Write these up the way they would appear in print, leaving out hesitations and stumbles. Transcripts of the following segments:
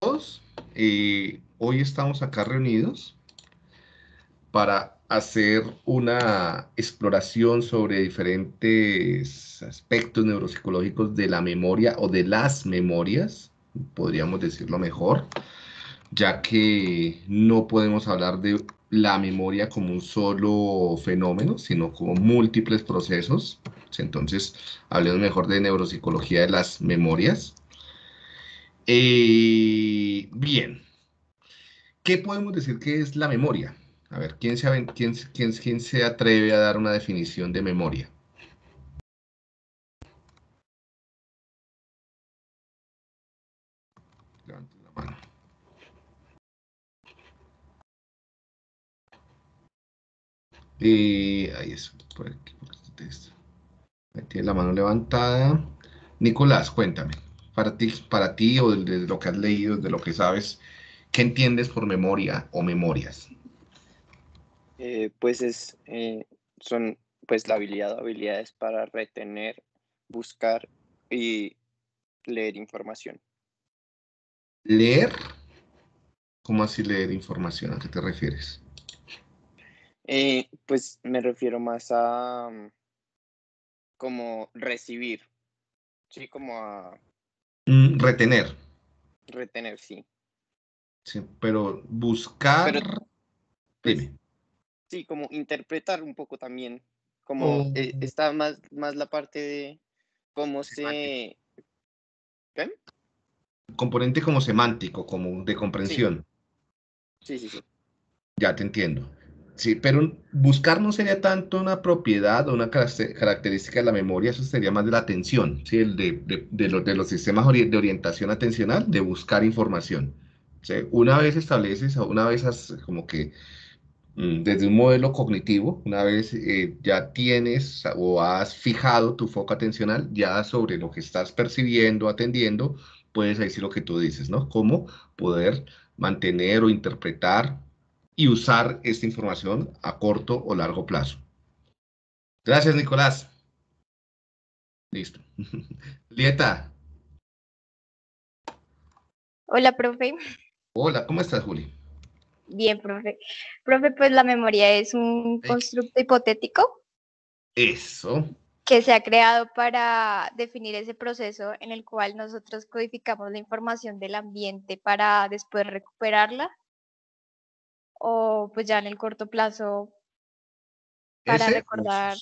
Hoy estamos acá reunidos para hacer una exploración sobre diferentes aspectos neuropsicológicos de la memoria o de las memorias, podríamos decirlo mejor, ya que no podemos hablar de la memoria como un solo fenómeno, sino como múltiples procesos. Entonces, hablemos mejor de neuropsicología de las memorias. Bien, ¿qué podemos decir que es la memoria? A ver, ¿quién se atreve a dar una definición de memoria? Levanten la mano. Ahí es, por aquí, por este texto. Ahí tiene la mano levantada. Nicolás, cuéntame, para ti o de lo que has leído, de lo que sabes, ¿qué entiendes por memoria o memorias? Pues son pues la habilidad o habilidades para retener, buscar y leer información. ¿Leer? ¿Cómo así leer información? ¿A qué te refieres? Pues me refiero más a como recibir, sí, como a Retener, retener, sí. sí, pero buscar, Pero pues dime. sí, como interpretar un poco también, como O está más la parte de cómo semántico. se... ¿Qué? Componente como semántico, como de Sí, comprensión. sí. Ya te entiendo. Sí, pero buscar no sería tanto una propiedad o una característica de la memoria, eso sería más de la atención, ¿sí? El de los sistemas de orientación atencional, de buscar información. ¿Sí? Una vez estableces, o una vez como que desde un modelo cognitivo, una vez ya tienes o has fijado tu foco atencional ya sobre lo que estás percibiendo, atendiendo, puedes decir lo que tú dices, ¿no? Cómo poder mantener o interpretar y usar esta información a corto o largo plazo. Gracias, Nicolás. Listo. Lieta, Hola, profe. hola, ¿cómo estás, Juli? Bien, profe. Profe, pues la memoria es un Ey, constructo hipotético eso, que se ha creado para definir ese proceso en el cual nosotros codificamos la información del ambiente para después recuperarla o pues ya en el corto plazo para ese, recordar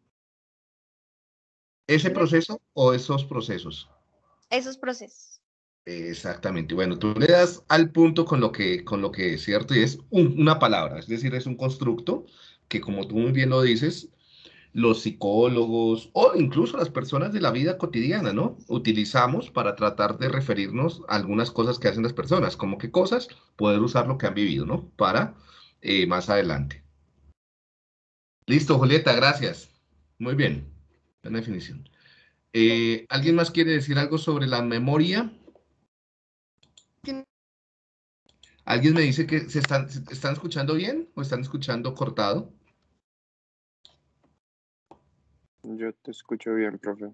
ese dime, proceso o esos procesos. esos procesos. Exactamente. Bueno, tú le das al punto con lo que es cierto y es una palabra, es decir, es un constructo que como tú muy bien lo dices, los psicólogos o incluso las personas de la vida cotidiana, ¿no? Utilizamos para tratar de referirnos a algunas cosas que hacen las personas, como qué cosas, poder usar lo que han vivido, ¿no? Para más adelante. Listo, Julieta, gracias. Muy bien, buena definición. ¿Alguien más quiere decir algo sobre la memoria? ¿Alguien me dice que se están escuchando bien o están escuchando cortado? Yo te escucho bien, profe.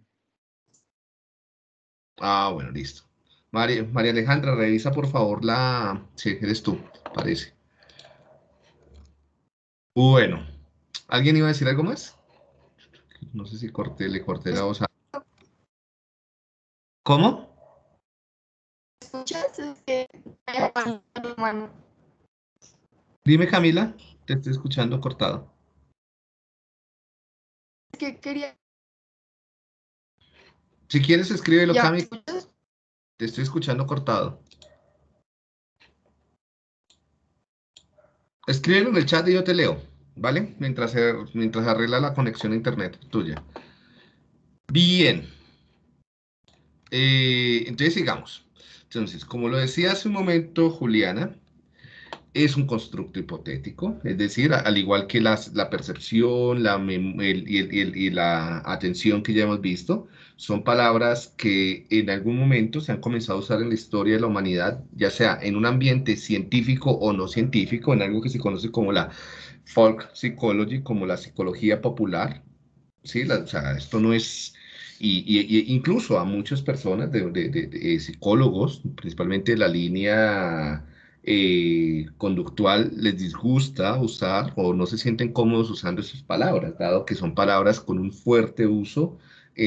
Ah, bueno, listo. María Alejandra, revisa por favor la... Sí, eres tú, parece. Bueno, ¿alguien iba a decir algo más? No sé si le corté la voz. ¿Cómo? ¿Escuchas? Es que hermano. Dime, Camila, te estoy escuchando cortado. Es que quería. Si quieres, escríbelo, ¿Ya me Cami, escuchas? te estoy escuchando cortado. Escríbelo en el chat y yo te leo, ¿vale? Mientras arregla la conexión a internet tuya. Bien. Entonces sigamos. Entonces, como lo decía hace un momento Juliana, es un constructo hipotético, es decir, al igual que la percepción y la atención que ya hemos visto, son palabras que en algún momento se han comenzado a usar en la historia de la humanidad, ya sea en un ambiente científico o no científico, en algo que se conoce como la folk psychology, como la psicología popular. ¿Sí? O sea, esto no es incluso a muchas personas, psicólogos, principalmente de la línea conductual, les disgusta usar o no se sienten cómodos usando esas palabras, dado que son palabras con un fuerte uso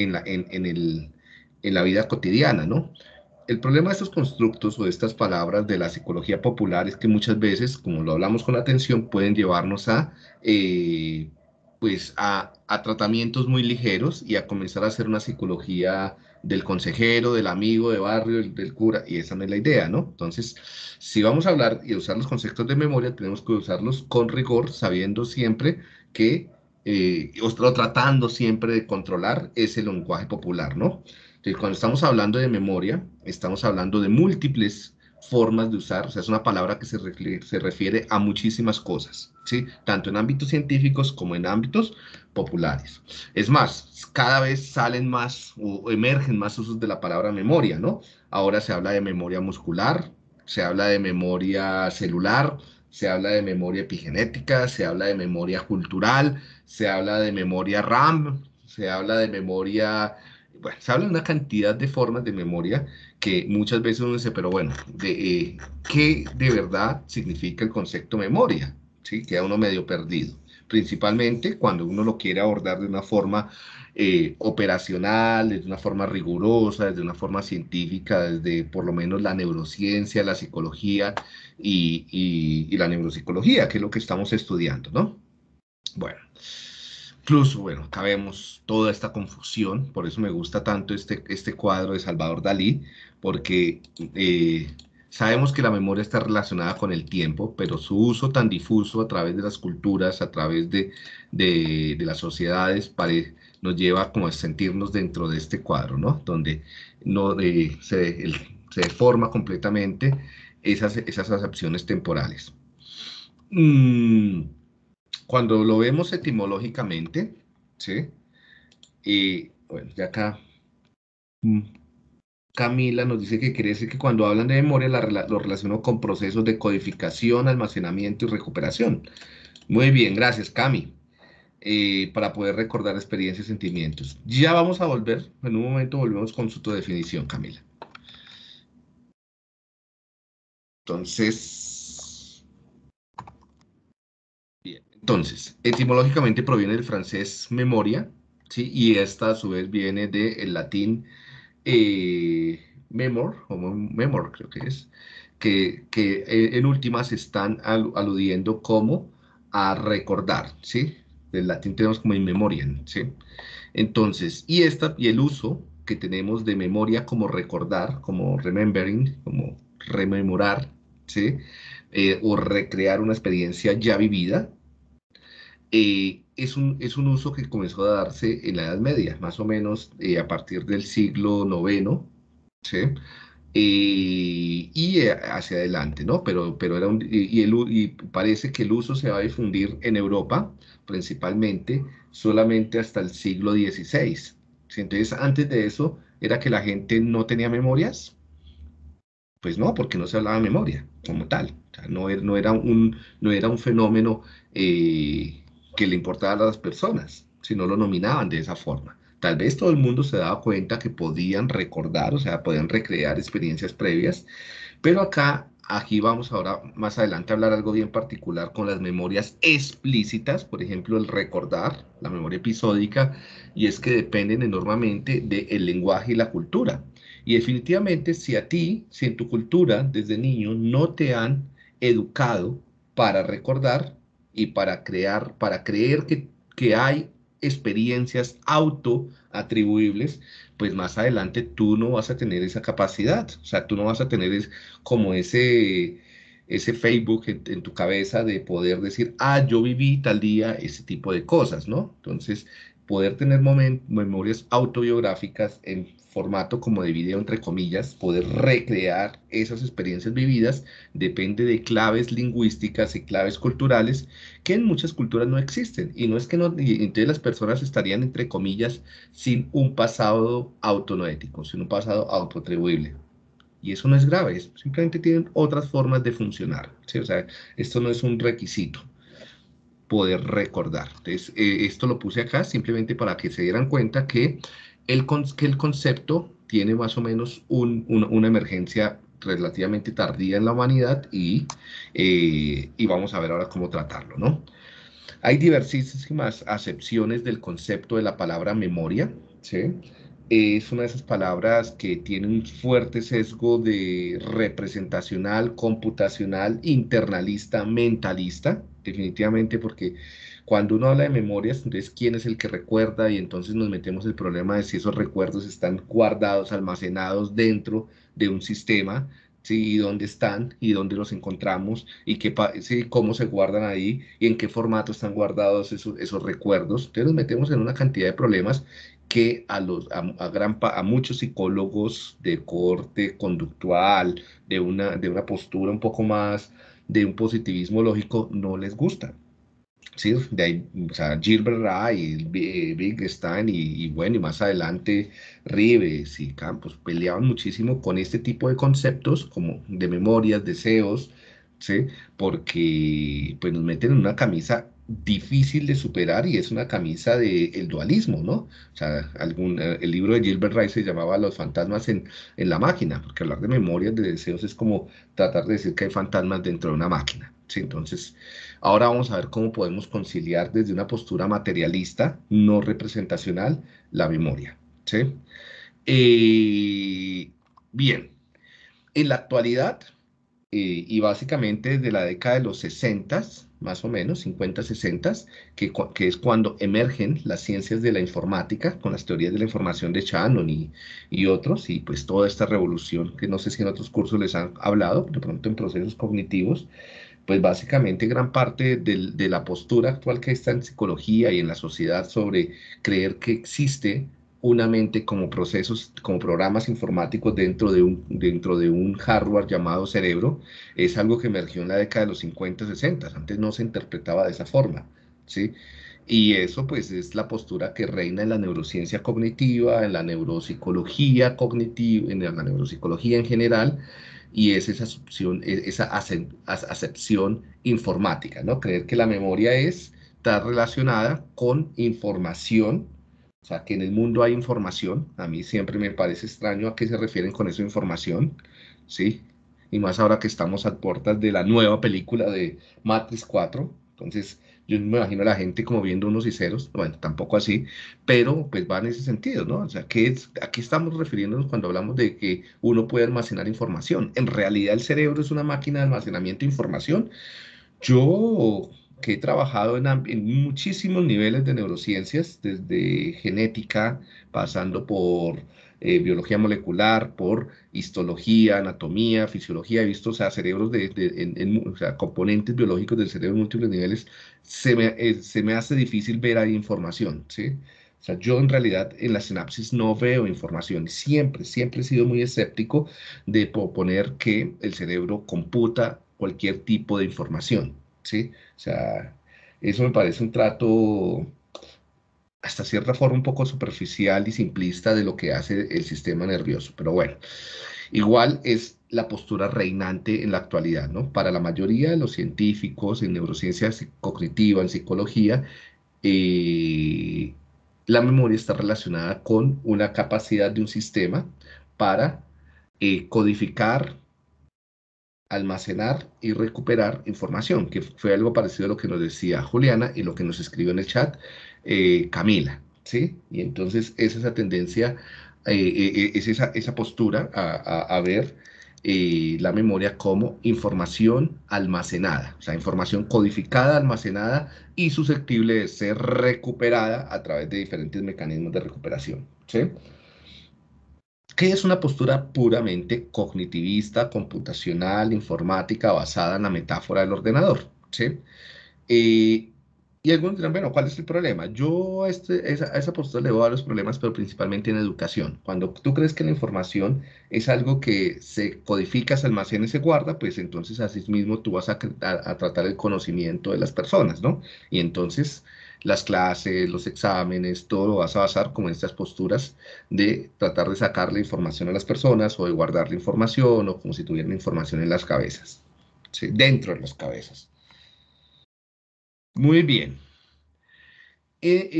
en la vida cotidiana, ¿no? El problema de estos constructos o de estas palabras de la psicología popular es que muchas veces, como lo hablamos con atención, pueden llevarnos eh, a tratamientos muy ligeros y a comenzar a hacer una psicología del consejero, del amigo de barrio, del cura, y esa no es la idea, ¿no? Entonces, si vamos a hablar y usar los conceptos de memoria, tenemos que usarlos con rigor, sabiendo siempre que, o tratando siempre de controlar ese lenguaje popular, ¿no? Entonces, cuando estamos hablando de memoria, estamos hablando de múltiples formas de usar, o sea, es una palabra que se refiere a muchísimas cosas, ¿sí? Tanto en ámbitos científicos como en ámbitos populares. Es más, cada vez salen más o emergen más usos de la palabra memoria, ¿no? Ahora se habla de memoria muscular, se habla de memoria celular, se habla de memoria epigenética, se habla de memoria cultural, se habla de memoria RAM, se habla de memoria, bueno, se habla de una cantidad de formas de memoria que muchas veces uno dice, pero bueno, ¿qué de verdad significa el concepto memoria? ¿Sí? Queda uno medio perdido, principalmente cuando uno lo quiere abordar de una forma operacional, de una forma rigurosa, de una forma científica, desde por lo menos la neurociencia, la psicología y la neuropsicología, que es lo que estamos estudiando, ¿no? Bueno. Incluso, bueno, acá vemos toda esta confusión, por eso me gusta tanto este cuadro de Salvador Dalí, porque sabemos que la memoria está relacionada con el tiempo, pero su uso tan difuso a través de las culturas, a través de las sociedades, nos lleva como a sentirnos dentro de este cuadro, ¿no? Donde no, se deforma completamente esas acepciones temporales. Cuando lo vemos etimológicamente, ¿sí? Y bueno, ya acá Camila nos dice que quiere decir que cuando hablan de memoria lo relaciono con procesos de codificación, almacenamiento y recuperación. Muy bien, gracias, Cami. Para poder recordar experiencias y sentimientos. Ya vamos a volver, en un momento volvemos con su definición, Camila. Entonces, etimológicamente proviene del francés memoria, ¿sí? Y esta a su vez viene del latín memor, o memor creo que es, que en últimas están aludiendo como a recordar, ¿sí? Del latín tenemos como in memoriam, ¿sí? Entonces, y el uso que tenemos de memoria como recordar, como remembering, como rememorar, ¿sí? O recrear una experiencia ya vivida, es un uso que comenzó a darse en la Edad Media, más o menos a partir del siglo IX, ¿sí? Hacia adelante, ¿no? Pero era y parece que el uso se va a difundir en Europa, principalmente, solamente hasta el siglo XVI. ¿Sí? Entonces, antes de eso, ¿era que la gente no tenía memorias? Pues no, porque no se hablaba de memoria como tal. O sea, no era un fenómeno que le importaba a las personas, sino lo nominaban de esa forma. Tal vez todo el mundo se daba cuenta que podían recordar, o sea, podían recrear experiencias previas, pero aquí vamos ahora más adelante a hablar algo bien particular con las memorias explícitas, por ejemplo, el recordar, la memoria episódica, y es que dependen enormemente del lenguaje y la cultura. Y definitivamente, si en tu cultura desde niño no te han educado para recordar y para creer que hay experiencias autoatribuibles, pues más adelante tú no vas a tener esa capacidad. O sea, tú no vas a tener como ese Facebook en tu cabeza de poder decir, yo viví tal día ese tipo de cosas, ¿no? Entonces, poder tener memorias autobiográficas en formato como de video, entre comillas, poder recrear esas experiencias vividas, depende de claves lingüísticas y claves culturales que en muchas culturas no existen. Y no es que no, y entonces las personas estarían, entre comillas, sin un pasado autonoético, sin un pasado autoatribuible. Y eso no es grave, simplemente tienen otras formas de funcionar, ¿sí? O sea, esto no es un requisito poder recordar. Entonces, esto lo puse acá simplemente para que se dieran cuenta que que el concepto tiene más o menos una emergencia relativamente tardía en la humanidad y vamos a ver ahora cómo tratarlo, ¿no? Hay diversísimas acepciones del concepto de la palabra memoria, ¿sí? Es una de esas palabras que tiene un fuerte sesgo de representacional, computacional, internalista, mentalista, definitivamente, porque cuando uno habla de memorias, entonces quién es el que recuerda y entonces nos metemos el problema de si esos recuerdos están guardados, almacenados dentro de un sistema, ¿sí? Y dónde están y dónde los encontramos y sí, cómo se guardan ahí y en qué formato están guardados esos recuerdos. Entonces nos metemos en una cantidad de problemas que a muchos psicólogos de corte conductual, de una postura un poco más de un positivismo lógico, no les gusta. Sí, de ahí, o sea, Gilbert Ray, Wittgenstein y bueno, y más adelante Rives y Campos peleaban muchísimo con este tipo de conceptos como de memorias, deseos, ¿sí? Porque pues nos meten en una camisa difícil de superar y es una camisa del dualismo, ¿no? O sea, el libro de Gilbert Ray se llamaba Los fantasmas en la máquina, porque hablar de memorias, de deseos es como tratar de decir que hay fantasmas dentro de una máquina, ¿sí? Entonces... Ahora vamos a ver cómo podemos conciliar desde una postura materialista, no representacional, la memoria. ¿Sí? Eh, bien, en la actualidad, y básicamente desde la década de los 60, más o menos, 50, 60, que es cuando emergen las ciencias de la informática, con las teorías de la información de Shannon y otros, y pues toda esta revolución, que no sé si en otros cursos les han hablado, de pronto en procesos cognitivos, pues básicamente gran parte de la postura actual que está en psicología y en la sociedad sobre creer que existe una mente como procesos, como programas informáticos dentro de un hardware llamado cerebro, es algo que emergió en la década de los 50, 60. Antes no se interpretaba de esa forma, ¿sí? Y eso pues es la postura que reina en la neurociencia cognitiva, en la neuropsicología cognitiva, en la neuropsicología en general, y es esa acepción informática, ¿no? Creer que la memoria está relacionada con información, o sea, que en el mundo hay información. A mí siempre me parece extraño a qué se refieren con eso información, ¿sí? Y más ahora que estamos a puertas de la nueva película de Matrix 4, entonces yo me imagino a la gente como viendo unos y ceros, bueno, tampoco así, pero pues va en ese sentido, ¿no? O sea, ¿a qué estamos refiriéndonos cuando hablamos de que uno puede almacenar información? En realidad el cerebro es una máquina de almacenamiento de información. Yo que he trabajado en muchísimos niveles de neurociencias, desde genética, pasando por biología molecular, por histología, anatomía, fisiología, he visto, o sea, cerebros o sea, componentes biológicos del cerebro en múltiples niveles, se me hace difícil ver ahí información, ¿sí? O sea, yo en realidad en la sinapsis no veo información. Siempre, siempre he sido muy escéptico de proponer que el cerebro computa cualquier tipo de información, ¿sí? O sea, eso me parece un trato hasta cierta forma un poco superficial y simplista de lo que hace el sistema nervioso. Pero bueno, igual es la postura reinante en la actualidad, ¿no? Para la mayoría de los científicos en neurociencia cognitiva, en psicología, eh, la memoria está relacionada con una capacidad de un sistema para codificar, almacenar y recuperar información, que fue algo parecido a lo que nos decía Juliana y lo que nos escribió en el chat Camila, ¿sí? Y entonces es esa tendencia, es esa postura a ver la memoria como información almacenada, o sea, información codificada, almacenada y susceptible de ser recuperada a través de diferentes mecanismos de recuperación, ¿sí? Que es una postura puramente cognitivista, computacional, informática, basada en la metáfora del ordenador, ¿sí? Eh, y algunos dirán, bueno, ¿cuál es el problema? Yo a esa postura le veo a los problemas, pero principalmente en educación. Cuando tú crees que la información es algo que se codifica, se almacena y se guarda, pues entonces así mismo tú vas a tratar el conocimiento de las personas, ¿no? Y entonces las clases, los exámenes, todo lo vas a basar como en estas posturas de tratar de sacarle información a las personas o de guardar la información o como si tuvieran información en las cabezas, ¿sí? Dentro de las cabezas. Muy bien.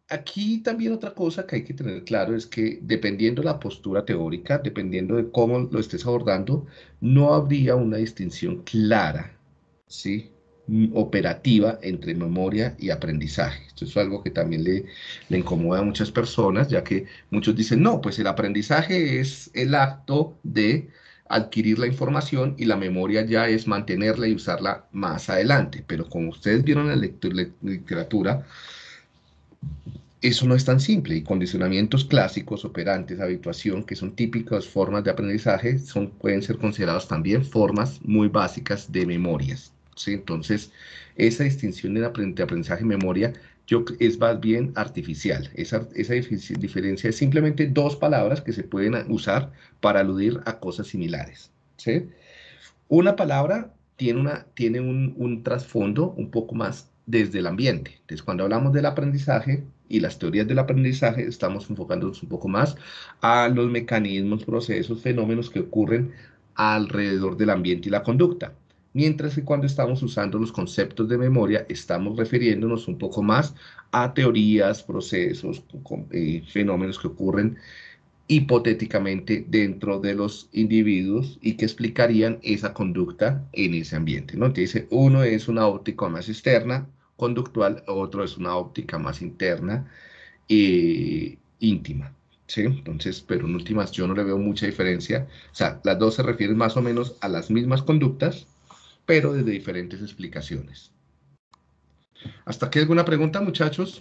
aquí también otra cosa que hay que tener claro es que dependiendo de la postura teórica, dependiendo de cómo lo estés abordando, no habría una distinción clara, ¿sí? Operativa entre memoria y aprendizaje. Esto es algo que también le incomoda a muchas personas, ya que muchos dicen, no, pues el aprendizaje es el acto de adquirir la información y la memoria ya es mantenerla y usarla más adelante. Pero como ustedes vieron en la literatura, eso no es tan simple y condicionamientos clásicos, operantes, habituación, que son típicas formas de aprendizaje, pueden ser considerados también formas muy básicas de memorias, ¿sí? Entonces, esa distinción de aprendizaje y memoria es más bien artificial. Esa diferencia es simplemente dos palabras que se pueden usar para aludir a cosas similares, ¿sí? Una palabra tiene un trasfondo un poco más desde el ambiente. Entonces, cuando hablamos del aprendizaje y las teorías del aprendizaje, estamos enfocándonos un poco más a los mecanismos, procesos, fenómenos que ocurren alrededor del ambiente y la conducta. Mientras que cuando estamos usando los conceptos de memoria, estamos refiriéndonos un poco más a teorías, procesos, fenómenos que ocurren hipotéticamente dentro de los individuos y que explicarían esa conducta en ese ambiente, ¿no? Entonces, uno es una óptica más externa, conductual, otro es una óptica más interna, íntima, ¿sí? Entonces, pero en últimas yo no le veo mucha diferencia, o sea, las dos se refieren más o menos a las mismas conductas, pero desde diferentes explicaciones. ¿Hasta aquí alguna pregunta, muchachos?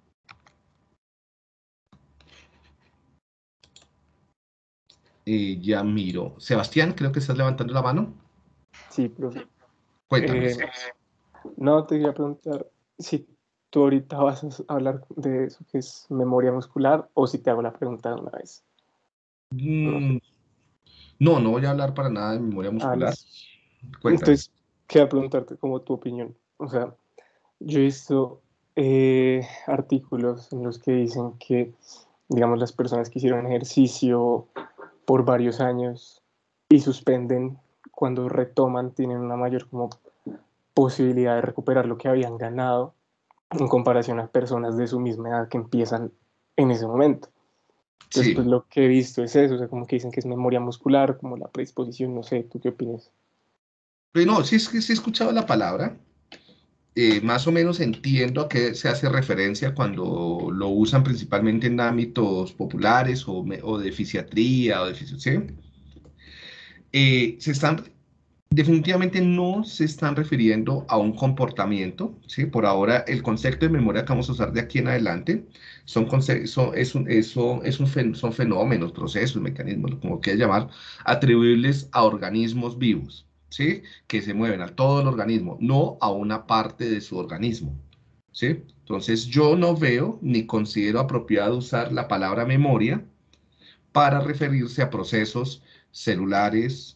Ya miro. Sebastián, creo que estás levantando la mano. Sí, profe. Cuéntanos. No, te quería preguntar si tú ahorita vas a hablar de eso que es memoria muscular o si te hago la pregunta de una vez. No sé. No voy a hablar para nada de memoria muscular. Listo. Cuéntame. Entonces, quería preguntarte como tu opinión. O sea, yo he visto artículos en los que dicen que, digamos, las personas que hicieron ejercicio por varios años y suspenden, cuando retoman, tienen una mayor como posibilidad de recuperar lo que habían ganado en comparación a personas de su misma edad que empiezan en ese momento. Entonces, Sí. pues lo que he visto es eso, o sea, como que dicen que es memoria muscular, como la predisposición, no sé, ¿tú qué opinas? No, sí, sí he escuchado la palabra. Más o menos entiendo a qué se hace referencia cuando lo usan principalmente en ámbitos populares o de fisiatría o de ¿sí? Se están, definitivamente no se están refiriendo a un comportamiento, ¿sí? Por ahora, el concepto de memoria que vamos a usar de aquí en adelante son fenómenos, procesos, mecanismos, como quieras llamar, atribuibles a organismos vivos, ¿sí? Que se mueven a todo el organismo, no a una parte de su organismo, ¿sí? Entonces, yo no veo ni considero apropiado usar la palabra memoria para referirse a procesos celulares,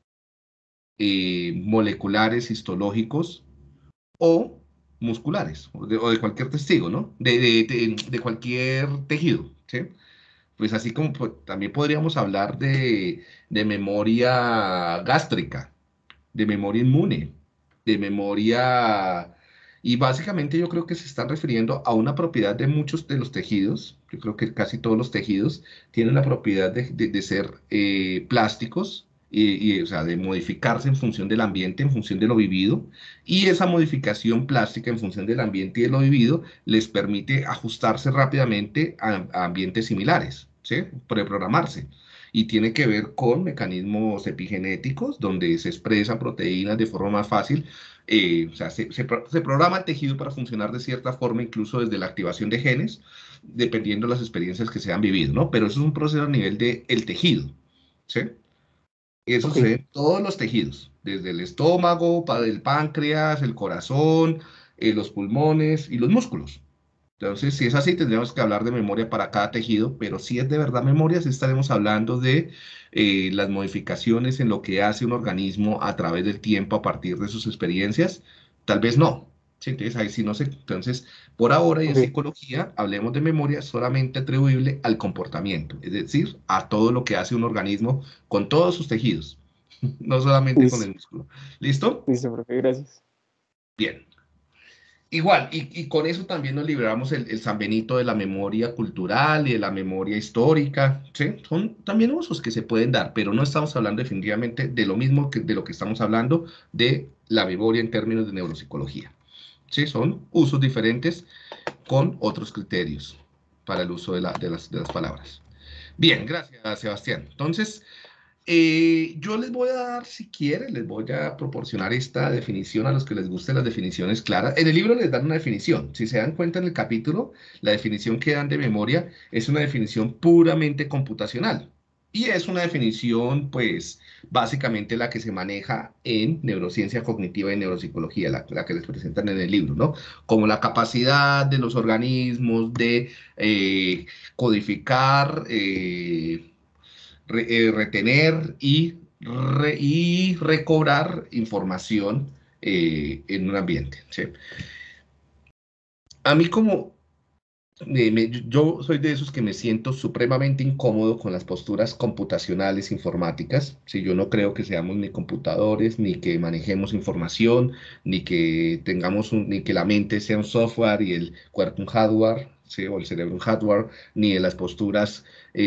moleculares, histológicos o musculares, o de cualquier testigo, ¿no? De cualquier tejido, ¿sí? Pues así como también podríamos hablar de memoria gástrica, de memoria inmune, de memoria. Y básicamente yo creo que se están refiriendo a una propiedad de muchos de los tejidos. Yo creo que casi todos los tejidos tienen la propiedad de ser plásticos o sea, de modificarse en función del ambiente, en función de lo vivido. Y esa modificación plástica en función del ambiente y de lo vivido les permite ajustarse rápidamente a ambientes similares, ¿sí? Preprogramarse y tiene que ver con mecanismos epigenéticos donde se expresan proteínas de forma más fácil. O sea, se programa el tejido para funcionar de cierta forma, incluso desde la activación de genes, dependiendo de las experiencias que se han vivido, ¿no? Pero eso es un proceso a nivel del tejido, ¿sí? Eso Okay. sucede en todos los tejidos, desde el estómago, para el páncreas, el corazón, los pulmones y los músculos. Entonces, si es así, tendríamos que hablar de memoria para cada tejido, pero si es de verdad memoria, sí estaremos hablando de las modificaciones en lo que hace un organismo a través del tiempo a partir de sus experiencias. Tal vez no. Sí, entonces, ahí sí no sé. Entonces, por ahora y en Okay. psicología, hablemos de memoria solamente atribuible al comportamiento, es decir, a todo lo que hace un organismo con todos sus tejidos, no solamente con Listo, el músculo. ¿Listo? listo, profe, gracias. Bien. Igual, y con eso también nos liberamos el San Benito de la memoria cultural y de la memoria histórica, ¿sí? Son también usos que se pueden dar, pero no estamos hablando definitivamente de lo mismo que de lo que estamos hablando de la memoria en términos de neuropsicología, ¿sí? Son usos diferentes con otros criterios para el uso de las palabras. Bien, gracias, Sebastián. Entonces, yo les voy a dar, si quieren, les voy a proporcionar esta definición a los que les gusten las definiciones claras. En el libro les dan una definición. Si se dan cuenta en el capítulo, la definición que dan de memoria es una definición puramente computacional. Y es una definición, pues, básicamente la que se maneja en neurociencia cognitiva y neuropsicología, la que les presentan en el libro, ¿no? Como la capacidad de los organismos de codificar, retener y recobrar información en un ambiente, ¿sí? A mí como yo soy de esos que me siento supremamente incómodo con las posturas computacionales informáticas. ¿Sí? Yo no creo que seamos ni computadores, ni que manejemos información, ni que ni que la mente sea un software y el cuerpo un hardware, ¿sí? O el cerebro un hardware, ni en las posturas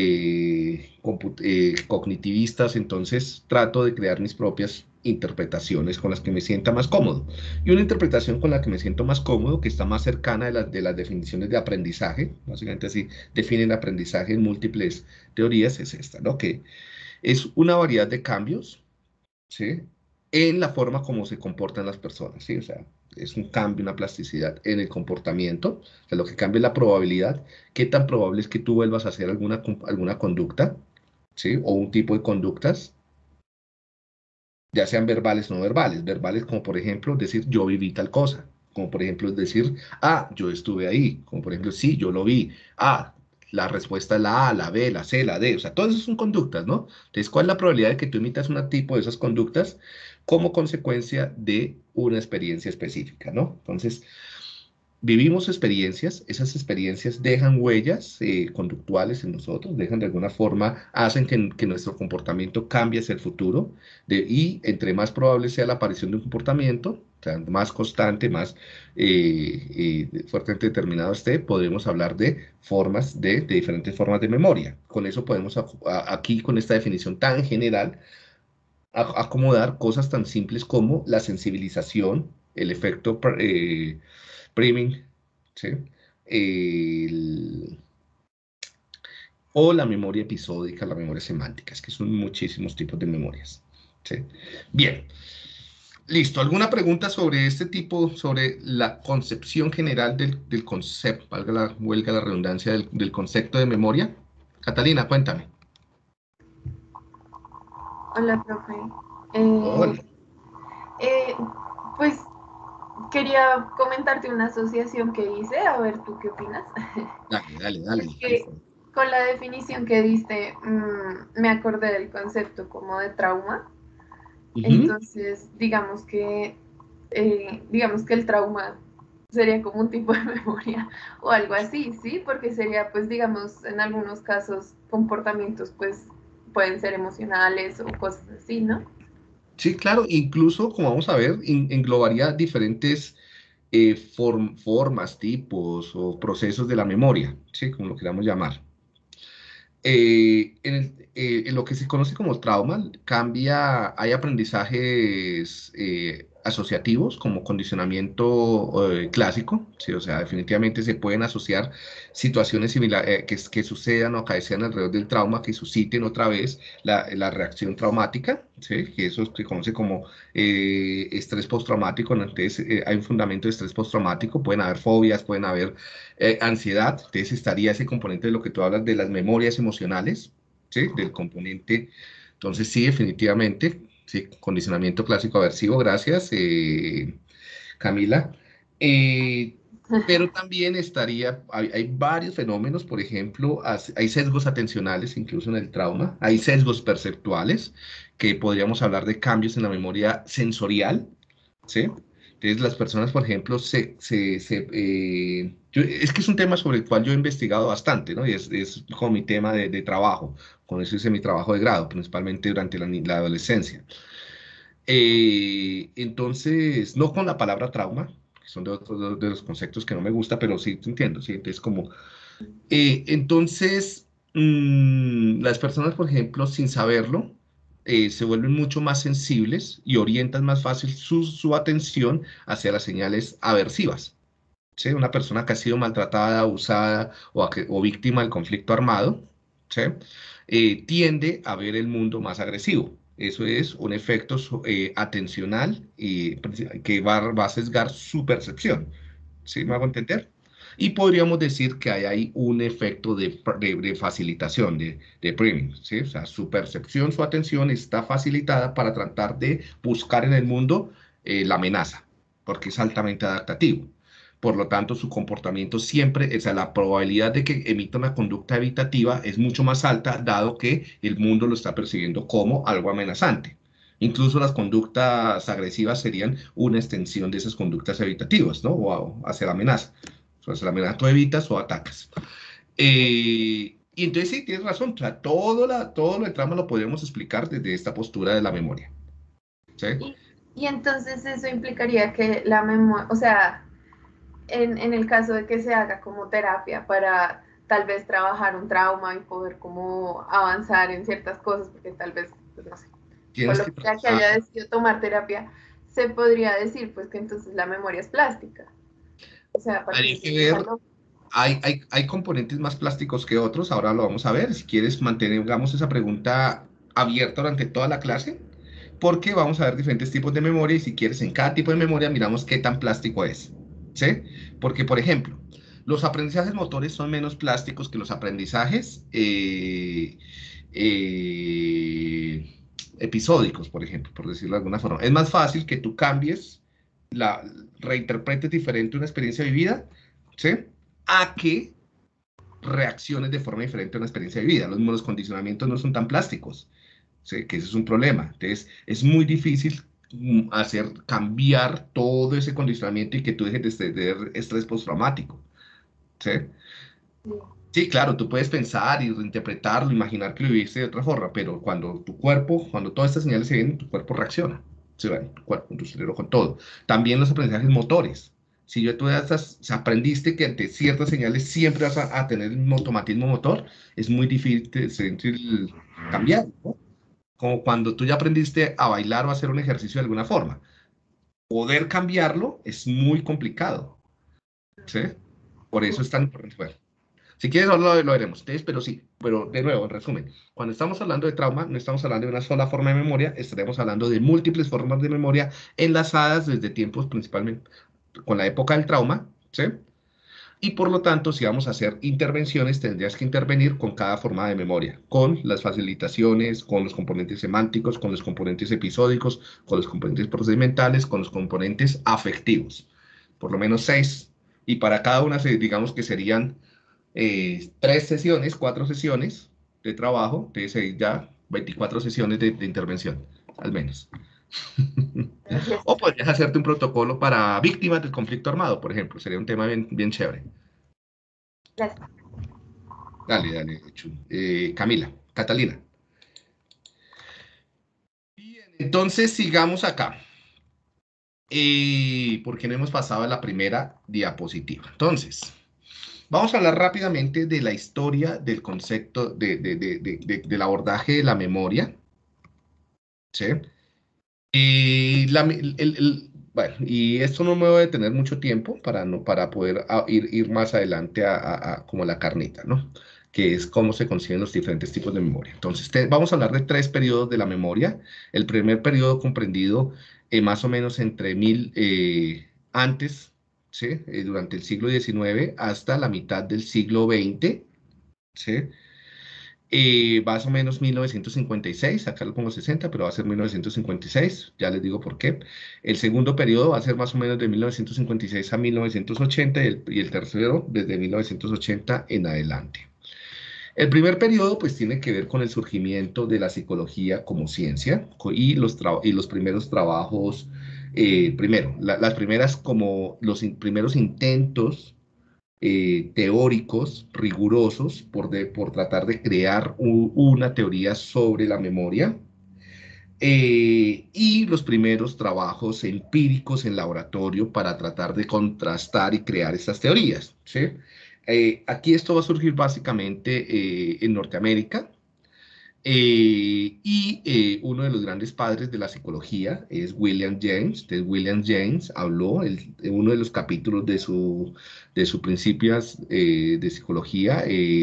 cognitivistas. Entonces trato de crear mis propias interpretaciones con las que me sienta más cómodo. Y una interpretación con la que me siento más cómodo, que está más cercana de las definiciones de aprendizaje, básicamente así definen aprendizaje en múltiples teorías, es esta, ¿no? Que es una variedad de cambios, ¿sí? En la forma como se comportan las personas, ¿sí? O sea, es un cambio, una plasticidad en el comportamiento, o sea, lo que cambia es la probabilidad, qué tan probable es que tú vuelvas a hacer alguna conducta, ¿sí? O un tipo de conductas, ya sean verbales o no verbales. Verbales como por ejemplo decir yo viví tal cosa, como por ejemplo decir yo estuve ahí, como por ejemplo sí, yo lo vi, la respuesta es la A, la B, la C, la D, o sea, todas esas son conductas, ¿no? Entonces, ¿cuál es la probabilidad de que tú imitas un tipo de esas conductas como consecuencia de una experiencia específica, ¿no? Entonces, vivimos experiencias, esas experiencias dejan huellas conductuales en nosotros, dejan de alguna forma, hacen que nuestro comportamiento cambie hacia el futuro, y entre más probable sea la aparición de un comportamiento, o sea, más constante, más fuertemente determinado esté, podemos hablar de diferentes formas de memoria. Con eso podemos, aquí con esta definición tan general, acomodar cosas tan simples como la sensibilización, el efecto priming, ¿sí? El- o la memoria episódica, la memoria semántica, es que son muchísimos tipos de memorias, ¿sí? Bien, listo. ¿Alguna pregunta sobre este tipo, sobre la concepción general del concepto, huelga la redundancia, del concepto de memoria? Catalina, cuéntame. Hola, profe. Hola. Eh, pues quería comentarte una asociación que hice, a ver tú qué opinas. Dale, dale, Es dale. que con la definición que diste, me acordé del concepto como de trauma. Ujú. Entonces, digamos que el trauma sería como un tipo de memoria o algo así, ¿sí? Porque sería, pues, digamos, en algunos casos, comportamientos, pues, pueden ser emocionales o cosas así, ¿no? Sí, claro, incluso, como vamos a ver, englobaría diferentes formas, tipos o procesos de la memoria, ¿sí? Como lo queramos llamar. En lo que se conoce como trauma, hay aprendizajes asociativos como condicionamiento clásico, ¿sí? O sea, definitivamente se pueden asociar situaciones similares que sucedan o acaecerán alrededor del trauma que susciten otra vez la reacción traumática, ¿sí? Que eso se conoce como estrés postraumático, ¿no? Entonces, hay un fundamento de estrés postraumático, pueden haber fobias, pueden haber ansiedad, entonces estaría ese componente de lo que tú hablas de las memorias emocionales, ¿sí? Del componente, entonces sí, definitivamente, sí, condicionamiento clásico aversivo, gracias, Camila. Eh, pero también hay varios fenómenos, por ejemplo, hay sesgos atencionales incluso en el trauma, hay sesgos perceptuales, que podríamos hablar de cambios en la memoria sensorial, ¿sí? Entonces, las personas, por ejemplo, es que es un tema sobre el cual yo he investigado bastante, ¿no? Y es como mi tema de trabajo. Con eso hice mi trabajo de grado, principalmente durante la adolescencia. Entonces, no con la palabra trauma, que son de los conceptos que no me gusta, pero sí te entiendo, ¿sí? Entonces, entonces, las personas, por ejemplo, sin saberlo, se vuelven mucho más sensibles y orientan más fácil su atención hacia las señales aversivas. ¿Sí? Una persona que ha sido maltratada, abusada o víctima del conflicto armado, ¿sí? Tiende a ver el mundo más agresivo. Eso es un efecto atencional que va a sesgar su percepción. ¿Sí me hago entender? Y podríamos decir que hay ahí un efecto de facilitación, de priming, ¿sí? O sea, su percepción, su atención está facilitada para tratar de buscar en el mundo la amenaza, porque es altamente adaptativo. Por lo tanto, su comportamiento siempre, o sea, la probabilidad de que emita una conducta evitativa es mucho más alta, dado que el mundo lo está percibiendo como algo amenazante. Incluso las conductas agresivas serían una extensión de esas conductas evitativas, ¿no? O hacia la amenaza. O hacia la amenaza tú evitas o atacas. Y entonces sí, tienes razón. O sea, todo lo de trama lo podemos explicar desde esta postura de la memoria. ¿Sí? Y entonces eso implicaría que la memoria, o sea, en el caso de que se haga como terapia para tal vez trabajar un trauma y poder como avanzar en ciertas cosas, porque tal vez, pues no sé, por Tienes lo que que sea que haya decidido tomar terapia, se podría decir pues que entonces la memoria es plástica. O sea, a hay partir que de esa ver, hay componentes más plásticos que otros, ahora lo vamos a ver. Si quieres, mantengamos esa pregunta abierta durante toda la clase, porque vamos a ver diferentes tipos de memoria y si quieres, en cada tipo de memoria miramos qué tan plástico es. ¿Sí? Porque, por ejemplo, los aprendizajes motores son menos plásticos que los aprendizajes episódicos, por ejemplo, por decirlo de alguna forma. Es más fácil que tú cambies, reinterpretes diferente una experiencia vivida, ¿sí? A que reacciones de forma diferente a una experiencia vivida. Los condicionamientos no son tan plásticos, ¿sí? Que ese es un problema. Entonces, es muy difícil cambiar todo ese condicionamiento y que tú dejes de tener estrés postraumático, ¿sí? Sí, claro, tú puedes pensar y reinterpretarlo, imaginar que lo viviste de otra forma, pero cuando todas estas señales se vienen, tu cuerpo reacciona. Se va, tu cuerpo, tu cerebro con todo. También los aprendizajes motores. Si si aprendiste que ante ciertas señales siempre vas a tener un automatismo motor, es muy difícil cambiar, ¿no? Como cuando tú ya aprendiste a bailar o a hacer un ejercicio de alguna forma. Poder cambiarlo es muy complicado, ¿sí? Por eso es tan importante. Bueno, si quieres, ahora lo veremos. Entonces, pero sí, pero de nuevo, en resumen, cuando estamos hablando de trauma, no estamos hablando de una sola forma de memoria, estaremos hablando de múltiples formas de memoria enlazadas desde tiempos principalmente con la época del trauma, ¿sí? Y por lo tanto, si vamos a hacer intervenciones, tendrías que intervenir con cada forma de memoria, con las facilitaciones, con los componentes semánticos, con los componentes episódicos, con los componentes procedimentales, con los componentes afectivos. Por lo menos 6. Y para cada una, digamos que serían 3 sesiones, 4 sesiones de trabajo, entonces ya 24 sesiones de intervención, al menos. Gracias. O podrías hacerte un protocolo para víctimas del conflicto armado, por ejemplo, sería un tema bien, bien chévere. Gracias. Dale, Camila, Catalina. Bien, entonces sigamos acá. Porque no hemos pasado a la primera diapositiva. Entonces, vamos a hablar rápidamente de la historia del concepto del abordaje de la memoria. ¿Sí? Bueno, y esto no me va a detener mucho tiempo para poder ir más adelante a como la carnita, ¿no? Que es cómo se conciben los diferentes tipos de memoria. Entonces, vamos a hablar de 3 periodos de la memoria. El primer periodo comprendido más o menos entre antes, ¿sí? Durante el siglo XIX hasta la mitad del siglo XX, ¿sí? Más o menos 1956, acá lo pongo 60, pero va a ser 1956, ya les digo por qué. El segundo periodo va a ser más o menos de 1956 a 1980 y el tercero desde 1980 en adelante. El primer periodo pues tiene que ver con el surgimiento de la psicología como ciencia y los primeros trabajos, las primeras como primeros intentos teóricos rigurosos por tratar de crear una teoría sobre la memoria. y los primeros trabajos empíricos en laboratorio para tratar de contrastar y crear estas teorías, ¿sí? Aquí esto va a surgir básicamente en Norteamérica, uno de los grandes padres de la psicología es William James. Entonces, William James habló en uno de los capítulos de sus principios de psicología,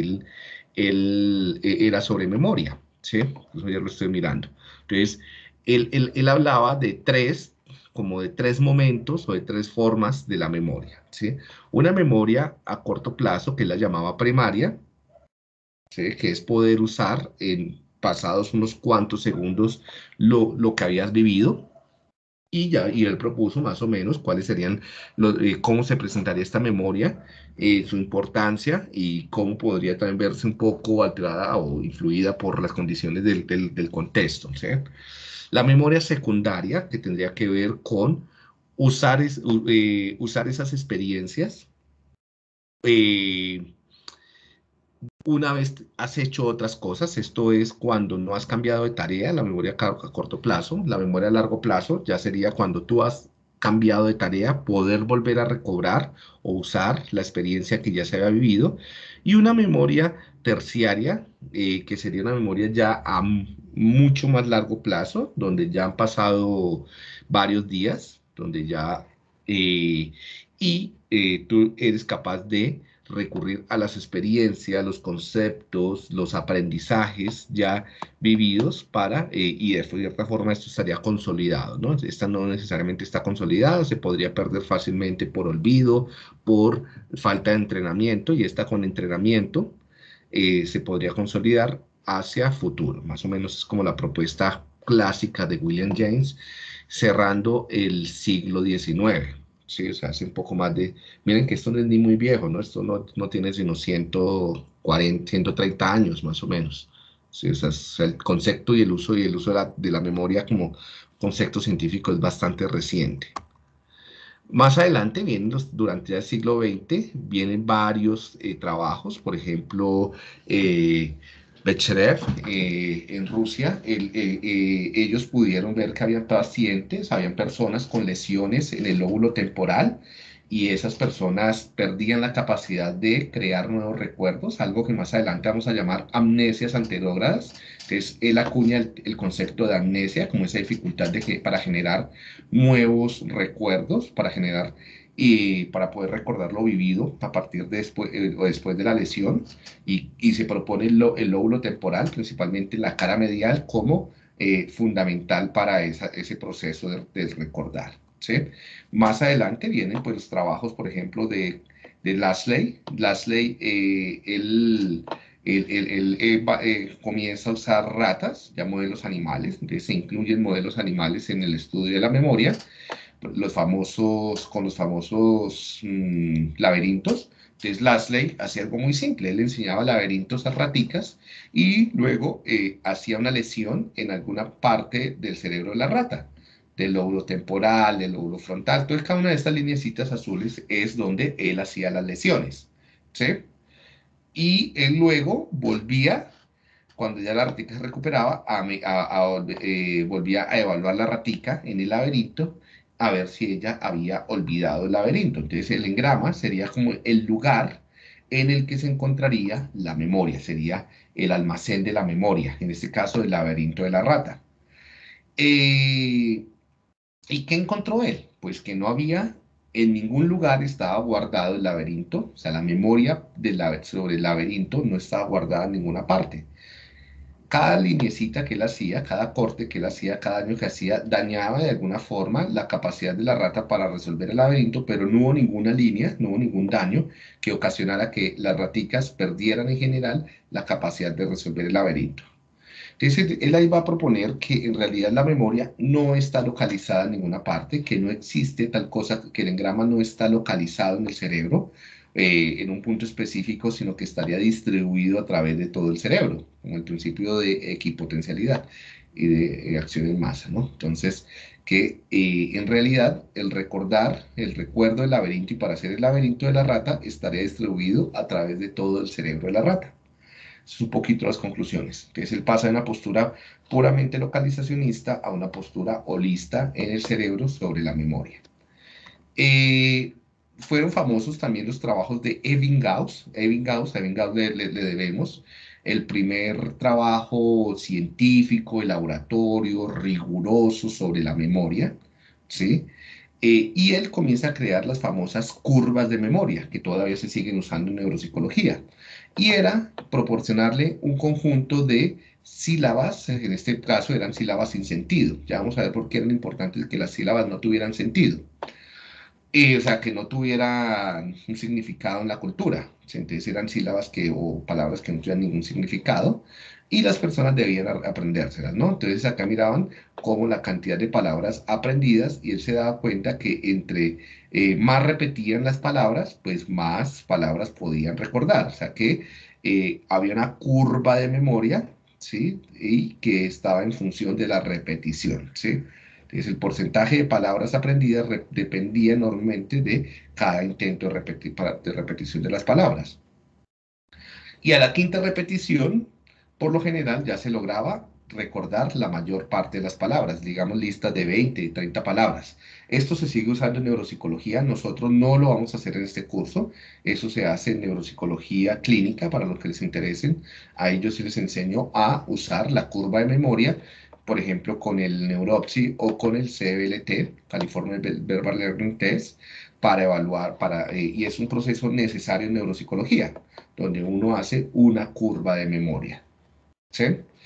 era sobre memoria, ¿sí? Eso ya lo estoy mirando. Entonces, él hablaba de como de tres momentos o de tres formas de la memoria, ¿sí? Una memoria a corto plazo, que él la llamaba primaria, ¿sí? Que es poder usar en pasados unos cuantos segundos lo que habías vivido. Y él propuso más o menos cuáles serían, cómo se presentaría esta memoria, su importancia y cómo podría también verse un poco alterada o influida por las condiciones del contexto, ¿sí? La memoria secundaria, que tendría que ver con usar esas experiencias eh, una vez has hecho otras cosas. Esto es cuando no has cambiado de tarea, la memoria a corto plazo. La memoria a largo plazo ya sería cuando tú has cambiado de tarea, poder volver a recobrar o usar la experiencia que ya se había vivido. Y una memoria terciaria, que sería una memoria ya a mucho más largo plazo, donde ya han pasado varios días, donde ya, tú eres capaz de recurrir a las experiencias, los conceptos, los aprendizajes ya vividos y de cierta forma esto estaría consolidado, ¿no? Esta no necesariamente está consolidada, se podría perder fácilmente por olvido, por falta de entrenamiento, y esta con entrenamiento se podría consolidar hacia futuro. Más o menos es como la propuesta clásica de William James, cerrando el siglo XIX. Sí, o sea, hace un poco más de... Miren que esto no es ni muy viejo, ¿no? Esto no tiene sino 140, 130 años, más o menos. Sí, o sea, el concepto y el uso de la memoria como concepto científico es bastante reciente. Más adelante, durante el siglo XX, vienen varios trabajos, por ejemplo, Becherev en Rusia. Ellos pudieron ver que habían pacientes, habían personas con lesiones en el lóbulo temporal, y esas personas perdían la capacidad de crear nuevos recuerdos, algo que más adelante vamos a llamar amnesias anterógradas. Entonces, él acuña el concepto de amnesia como esa dificultad para generar nuevos recuerdos, para poder recordar lo vivido a partir de después de la lesión, y se propone el lóbulo temporal, principalmente la cara medial, como fundamental para ese proceso de recordar, ¿sí? Más adelante vienen pues los trabajos, por ejemplo, de Lasley. Lasley, comienza a usar ratas, ya modelos animales. Entonces se incluyen modelos animales en el estudio de la memoria, con los famosos laberintos. Entonces Lasley hacía algo muy simple, él le enseñaba laberintos a raticas y luego hacía una lesión en alguna parte del cerebro de la rata, del lóbulo temporal, del lóbulo frontal. Entonces cada una de estas lineecitas azules es donde él hacía las lesiones, ¿sí? Y él luego volvía, cuando ya la ratica se recuperaba, volvía a evaluar la ratica en el laberinto, a ver si ella había olvidado el laberinto. Entonces el engrama sería como el lugar en el que se encontraría la memoria, sería el almacén de la memoria, en este caso el laberinto de la rata. ¿Y qué encontró él? Pues que no había, en ningún lugar estaba guardado el laberinto, o sea, la memoria sobre el laberinto no estaba guardada en ninguna parte. Cada lineecita que él hacía, cada corte que él hacía, cada daño que hacía, dañaba de alguna forma la capacidad de la rata para resolver el laberinto, pero no hubo ninguna línea, no hubo ningún daño que ocasionara que las raticas perdieran en general la capacidad de resolver el laberinto. Entonces, él ahí va a proponer que en realidad la memoria no está localizada en ninguna parte, que no existe tal cosa, que el engrama no está localizado en el cerebro, en un punto específico, sino que estaría distribuido a través de todo el cerebro, como el principio de equipotencialidad y de acción en masa, ¿no? Entonces, que en realidad el recuerdo del laberinto, y para hacer el laberinto de la rata, estaría distribuido a través de todo el cerebro de la rata. Es un poquito las conclusiones. Entonces él pasa de una postura puramente localizacionista a una postura holista en el cerebro sobre la memoria. Fueron famosos también los trabajos de Ebbinghaus. Ebbinghaus le debemos el primer trabajo científico, de laboratorio, riguroso sobre la memoria, ¿sí? Y él comienza a crear las famosas curvas de memoria, que todavía se siguen usando en neuropsicología. Y era proporcionarle un conjunto de sílabas, en este caso eran sílabas sin sentido. Ya vamos a ver por qué era importante que las sílabas no tuvieran sentido. O sea, que no tuvieran un significado en la cultura. Entonces eran sílabas o palabras que no tuvieran ningún significado y las personas debían aprendérselas, ¿no? Entonces acá miraban cómo la cantidad de palabras aprendidas y él se daba cuenta que entre más repetían las palabras, pues más palabras podían recordar. O sea que había una curva de memoria, ¿sí? Y que estaba en función de la repetición, ¿sí? Entonces, el porcentaje de palabras aprendidas dependía enormemente de cada intento de repetición de las palabras. Y a la quinta repetición, por lo general, ya se lograba recordar la mayor parte de las palabras, digamos listas de 20, 30 palabras. Esto se sigue usando en neuropsicología, nosotros no lo vamos a hacer en este curso, eso se hace en neuropsicología clínica para los que les interesen. A ellos sí les enseño a usar la curva de memoria, por ejemplo, con el Neuropsy o con el CBLT, California Verbal Learning Test, para evaluar, y es un proceso necesario en neuropsicología, donde uno hace una curva de memoria, ¿sí?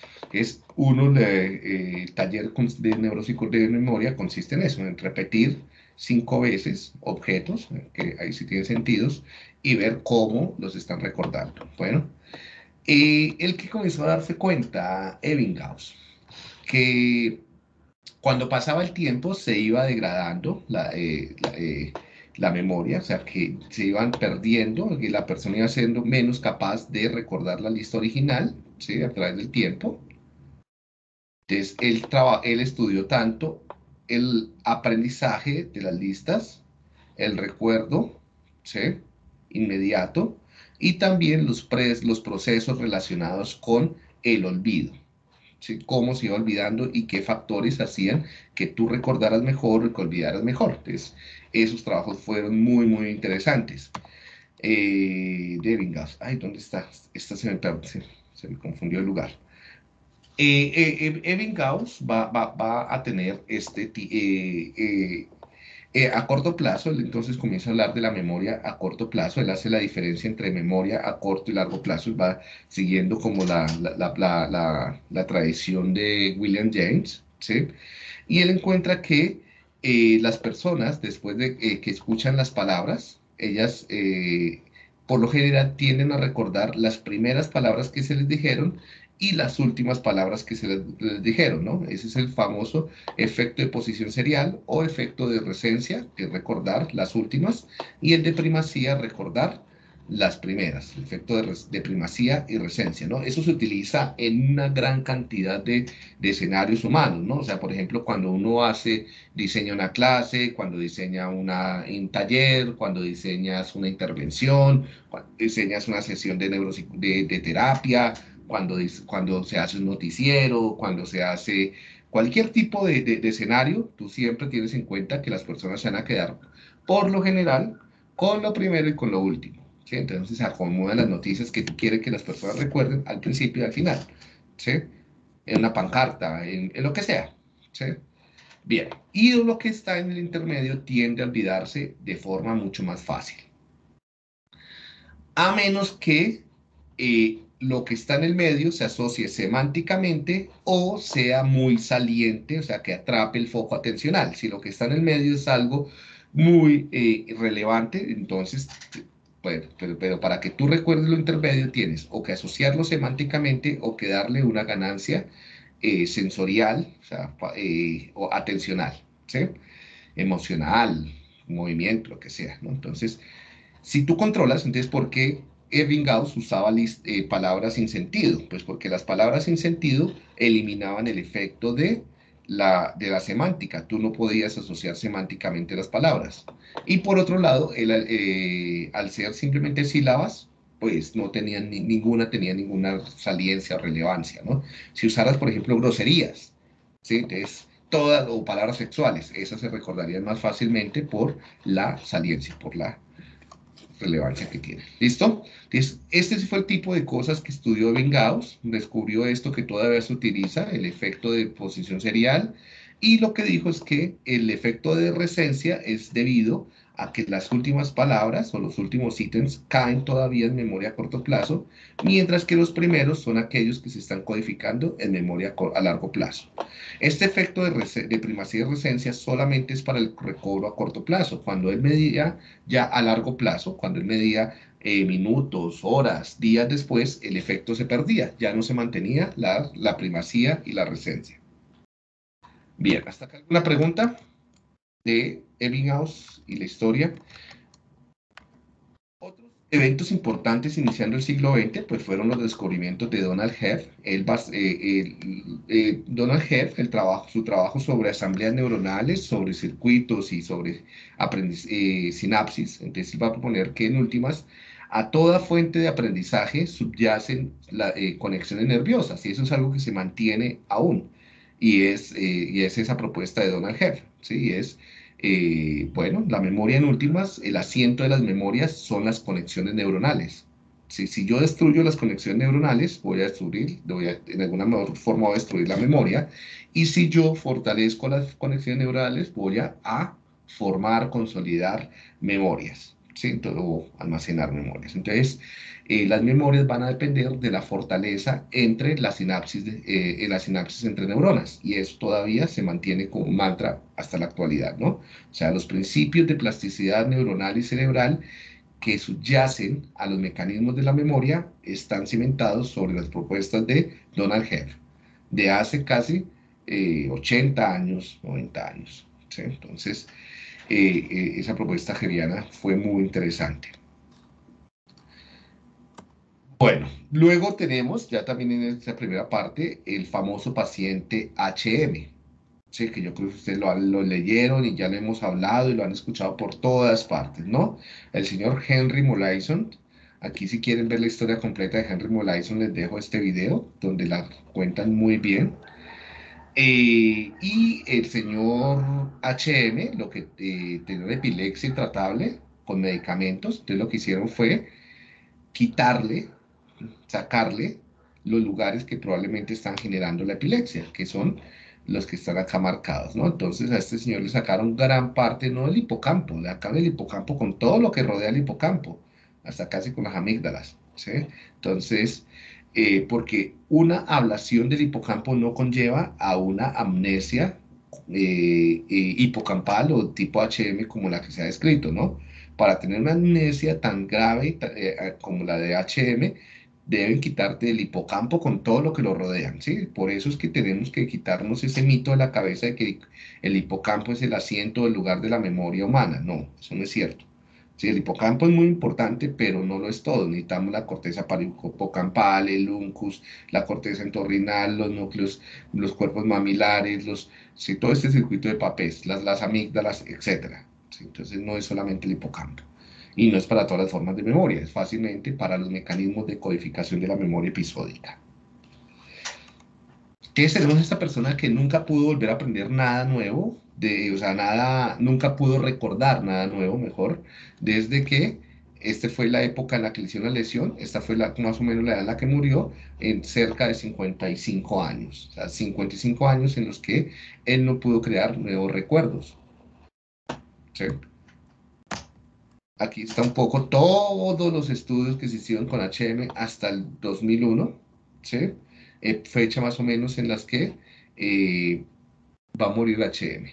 El taller de memoria consiste en eso, en repetir 5 veces objetos, que ahí sí tienen sentidos, y ver cómo los están recordando. Bueno, el que comenzó a darse cuenta, Ebbinghaus, que cuando pasaba el tiempo se iba degradando la memoria, o sea, que se iban perdiendo, que la persona iba siendo menos capaz de recordar la lista original, ¿sí? A través del tiempo. Entonces, él estudió tanto el aprendizaje de las listas, el recuerdo, ¿sí? Inmediato, y también los procesos relacionados con el olvido. ¿Sí? Cómo se iba olvidando y qué factores hacían que tú recordaras mejor o que olvidaras mejor. Entonces, esos trabajos fueron muy, muy interesantes. De Ebbinghaus. Ay, ¿dónde está? Esta se me confundió el lugar. Ebbinghaus va a tener a corto plazo, él entonces comienza a hablar de la memoria a corto plazo, él hace la diferencia entre memoria a corto y largo plazo, y va siguiendo como la tradición de William James, ¿sí? Y él encuentra que las personas, después de que escuchan las palabras, ellas por lo general tienden a recordar las primeras palabras que se les dijeron y las últimas palabras que se les dijeron, ¿no? Ese es el famoso efecto de posición serial o efecto de resencia, que es recordar las últimas, y el de primacía, recordar las primeras, el efecto de primacía y resencia, ¿no? Eso se utiliza en una gran cantidad de escenarios humanos, ¿no? O sea, por ejemplo, cuando uno diseña una clase, cuando diseña un taller, cuando diseñas una intervención, cuando diseñas una sesión de terapia, cuando se hace un noticiero, cuando se hace cualquier tipo de escenario, tú siempre tienes en cuenta que las personas se van a quedar, por lo general, con lo primero y con lo último, ¿sí? Entonces se acomodan las noticias que tú quieres que las personas recuerden al principio y al final, ¿sí? En una pancarta, en lo que sea, ¿sí? Bien, y lo que está en el intermedio tiende a olvidarse de forma mucho más fácil. A menos que lo que está en el medio se asocie semánticamente o sea muy saliente, o sea, que atrape el foco atencional. Si lo que está en el medio es algo muy relevante, entonces, pero para que tú recuerdes lo intermedio tienes o que asociarlo semánticamente o que darle una ganancia sensorial, o sea, o atencional, ¿sí? Emocional, movimiento, lo que sea, ¿no? Entonces, si tú controlas, entonces, ¿por qué Ebbinghaus usaba palabras sin sentido? Pues porque las palabras sin sentido eliminaban el efecto de la semántica. Tú no podías asociar semánticamente las palabras. Y por otro lado, al ser simplemente sílabas, pues no tenían ninguna tenía ninguna saliencia o relevancia, ¿no? Si usaras, por ejemplo, groserías, ¿sí? Entonces, todas, o palabras sexuales, esas se recordarían más fácilmente por la saliencia, por la relevancia que tiene. ¿Listo? Entonces, este fue el tipo de cosas que estudió Ebbinghaus, descubrió esto que todavía se utiliza, el efecto de posición serial, y lo que dijo es que el efecto de resencia es debido a que las últimas palabras o los últimos ítems caen todavía en memoria a corto plazo, mientras que los primeros son aquellos que se están codificando en memoria a largo plazo. Este efecto de primacía y resencia solamente es para el recobro a corto plazo. Cuando él medía ya a largo plazo, cuando él medía minutos, horas, días después, el efecto se perdía, ya no se mantenía la primacía y la resencia. Bien, ¿hasta acá alguna pregunta de Ebbinghaus y la historia? Otros eventos importantes iniciando el siglo XX pues fueron los descubrimientos de Donald Hebb. Donald Hebb, su trabajo sobre asambleas neuronales, sobre circuitos y sobre sinapsis. Entonces él va a proponer que en últimas a toda fuente de aprendizaje subyacen conexiones nerviosas y eso es algo que se mantiene aún. Y es esa propuesta de Donald Hebb, ¿sí? Bueno, la memoria en últimas, el asiento de las memorias son las conexiones neuronales. Si yo destruyo las conexiones neuronales, en alguna forma voy a destruir la memoria. Y si yo fortalezco las conexiones neuronales, voy a formar, consolidar memorias, ¿sí? O almacenar memorias. Entonces, las memorias van a depender de la fortaleza entre las sinapsis entre neuronas. Y eso todavía se mantiene como un mantra hasta la actualidad, ¿no? O sea, los principios de plasticidad neuronal y cerebral que subyacen a los mecanismos de la memoria están cimentados sobre las propuestas de Donald Hebb, de hace casi 80 años, 90 años. ¿Sí? Entonces, esa propuesta hebbiana fue muy interesante. Bueno, luego tenemos, ya también en esta primera parte, el famoso paciente HM. Sí, que yo creo que ustedes lo leyeron y ya lo hemos hablado y lo han escuchado por todas partes, ¿no? El señor Henry Molaison. Aquí si quieren ver la historia completa de Henry Molaison les dejo este video donde la cuentan muy bien. Y el señor HM, lo que tenía una epilepsia intratable con medicamentos, entonces lo que hicieron fue sacarle los lugares que probablemente están generando la epilepsia, que son los que están acá marcados, ¿no? Entonces a este señor le sacaron gran parte, no del hipocampo, le sacaron el hipocampo con todo lo que rodea el hipocampo, hasta casi con las amígdalas, ¿sí? Entonces, porque una ablación del hipocampo no conlleva a una amnesia hipocampal o tipo HM como la que se ha descrito, ¿no? Para tener una amnesia tan grave como la de HM, deben quitarte el hipocampo con todo lo que lo rodean, ¿sí? Por eso es que tenemos que quitarnos ese mito de la cabeza de que el hipocampo es el asiento, el lugar de la memoria humana. No, eso no es cierto. Sí, el hipocampo es muy importante, pero no lo es todo. Necesitamos la corteza hipocampal, el uncus, la corteza entorrinal, los núcleos, los cuerpos mamilares, sí, todo este circuito de papés, las amígdalas, etc. ¿Sí? Entonces no es solamente el hipocampo. Y no es para todas las formas de memoria, es fácilmente para los mecanismos de codificación de la memoria episódica. Entonces tenemos esta persona que nunca pudo volver a aprender nada nuevo, o sea, nunca pudo recordar nada nuevo, mejor, desde que esta fue la época en la que le hicieron la lesión, esta fue más o menos la edad en la que murió, en cerca de 55 años. O sea, 55 años en los que él no pudo crear nuevos recuerdos. ¿Sí? Aquí está un poco todos los estudios que se hicieron con HM hasta el 2001, ¿sí? Fecha más o menos en las que va a morir HM.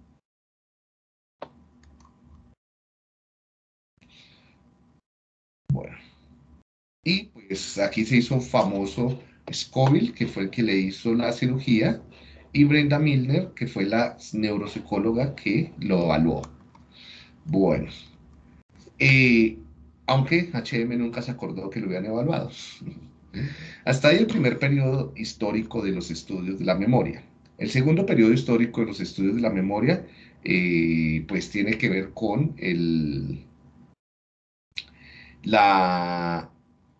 Bueno, y pues aquí se hizo famoso Scoville, que fue el que le hizo la cirugía, y Brenda Milner, que fue la neuropsicóloga que lo evaluó. Bueno, aunque HM nunca se acordó que lo habían evaluado. Hasta ahí el primer periodo histórico de los estudios de la memoria. El segundo periodo histórico de los estudios de la memoria, pues tiene que ver con la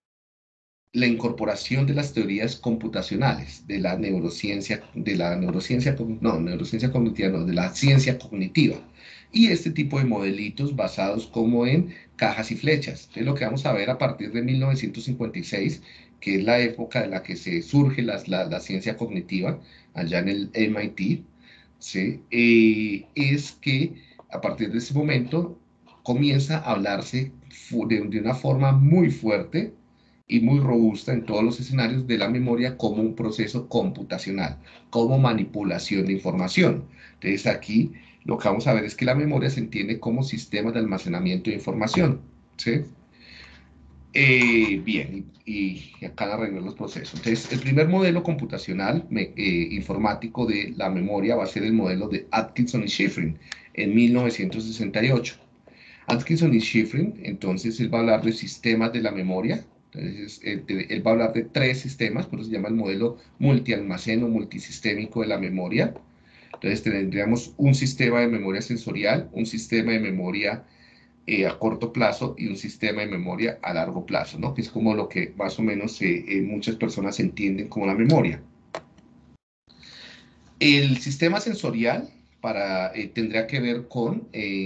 la incorporación de las teorías computacionales, de la neurociencia cognitiva, no, de la ciencia cognitiva. Y este tipo de modelitos basados como en cajas y flechas. Es lo que vamos a ver a partir de 1956, que es la época en la que se surge la ciencia cognitiva, allá en el MIT, ¿sí? Es que a partir de ese momento comienza a hablarse de una forma muy fuerte y muy robusta en todos los escenarios de la memoria como un proceso computacional, como manipulación de información. Entonces aquí lo que vamos a ver es que la memoria se entiende como sistema de almacenamiento de información, ¿sí? Bien, y acá arreglar los procesos. Entonces, el primer modelo computacional informático de la memoria va a ser el modelo de Atkinson y Shiffrin en 1968. Atkinson y Shiffrin, entonces él va a hablar de sistemas de la memoria. Entonces, él va a hablar de tres sistemas, por eso se llama el modelo multialmacén o multisistémico de la memoria. Entonces, tendríamos un sistema de memoria sensorial, un sistema de memoria a corto plazo y un sistema de memoria a largo plazo, ¿no? Que es como lo que más o menos muchas personas entienden como la memoria. El sistema sensorial tendría que ver con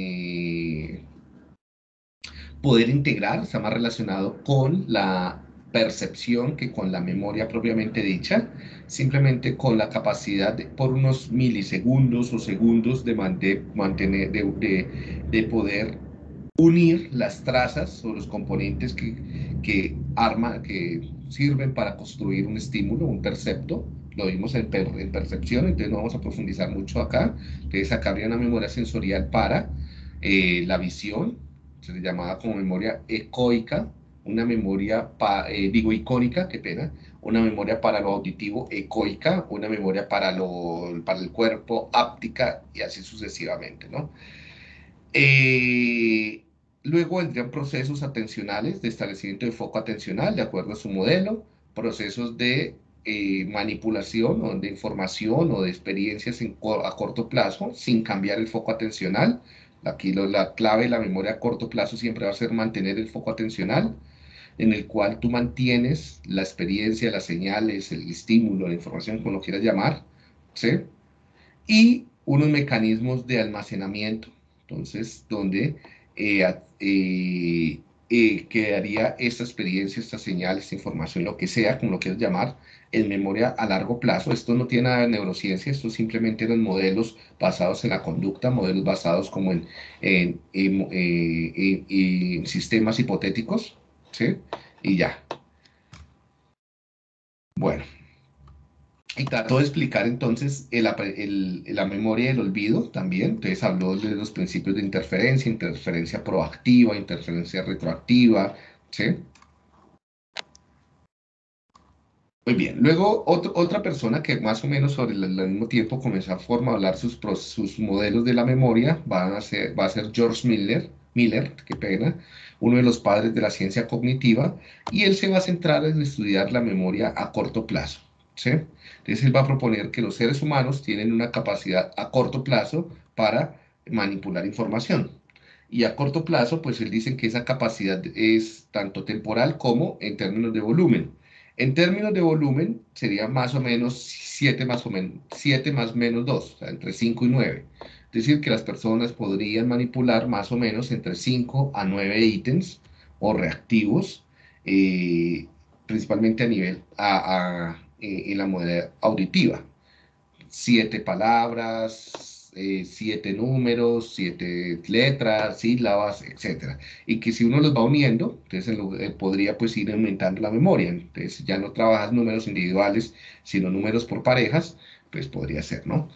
poder integrar, está más relacionado con la percepción que con la memoria propiamente dicha, simplemente con la capacidad por unos milisegundos o segundos de mantener, de poder unir las trazas o los componentes que sirven para construir un estímulo, un percepto. Lo vimos en percepción, entonces no vamos a profundizar mucho acá. Entonces acá habría una memoria sensorial para la visión, se le llamaba como memoria ecoica, una memoria, icónica, qué pena, una memoria para lo auditivo ecoica, una memoria para el cuerpo áptica y así sucesivamente, ¿no? Luego vendrían procesos atencionales de establecimiento de foco atencional de acuerdo a su modelo, procesos de manipulación o de información o de experiencias a corto plazo sin cambiar el foco atencional. Aquí la clave de la memoria a corto plazo siempre va a ser mantener el foco atencional, en el cual tú mantienes la experiencia, las señales, el estímulo, la información, como lo quieras llamar, ¿sí? Y unos mecanismos de almacenamiento, entonces, donde quedaría esta experiencia, esta señal, esta información, lo que sea, como lo quieras llamar, en memoria a largo plazo. Esto no tiene nada de neurociencia, esto simplemente eran modelos basados en la conducta, modelos basados como en sistemas hipotéticos, ¿sí? Y ya. Bueno. Y trató de explicar entonces la memoria del olvido también. Entonces habló de los principios de interferencia, interferencia proactiva, interferencia retroactiva, ¿sí? Muy bien. Luego otra persona que más o menos sobre el mismo tiempo comenzó a formular sus modelos de la memoria va a ser George Miller, qué pena, uno de los padres de la ciencia cognitiva, y él se va a centrar en estudiar la memoria a corto plazo, ¿sí? Entonces él va a proponer que los seres humanos tienen una capacidad a corto plazo para manipular información. Y a corto plazo, pues él dice que esa capacidad es tanto temporal como en términos de volumen. En términos de volumen, sería más o menos 7 más menos 2, o sea, entre 5 y 9. Es decir, que las personas podrían manipular más o menos entre 5 a 9 ítems o reactivos, principalmente a nivel en la modalidad auditiva. 7 palabras, 7 números, 7 letras, sílabas, etc. Y que si uno los va uniendo, entonces podría pues ir aumentando la memoria. Entonces ya no trabajas números individuales, sino números por parejas, pues podría ser, ¿no?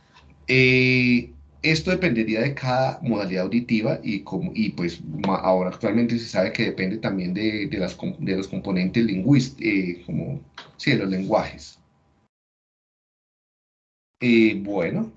Esto dependería de cada modalidad auditiva y pues ahora actualmente se sabe que depende también de los componentes lingüísticos, sí, de los lenguajes. Bueno,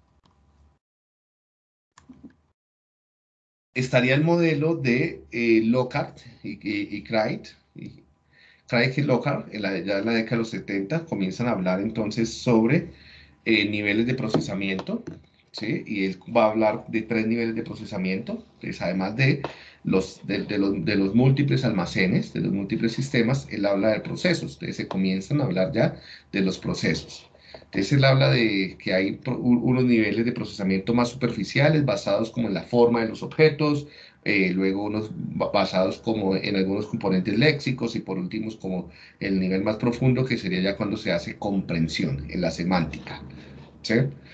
estaría el modelo de Lockhart y Craig. Craig y Lockhart, ya en la década de los 70, comienzan a hablar entonces sobre niveles de procesamiento, ¿sí? Y él va a hablar de 3 niveles de procesamiento, pues además de los múltiples almacenes, de los múltiples sistemas, él habla de procesos. Entonces se comienzan a hablar ya de los procesos. Entonces él habla de que hay unos niveles de procesamiento más superficiales, basados como en la forma de los objetos, luego unos basados como en algunos componentes léxicos, y por último como el nivel más profundo, que sería ya cuando se hace comprensión en la semántica, ¿sí?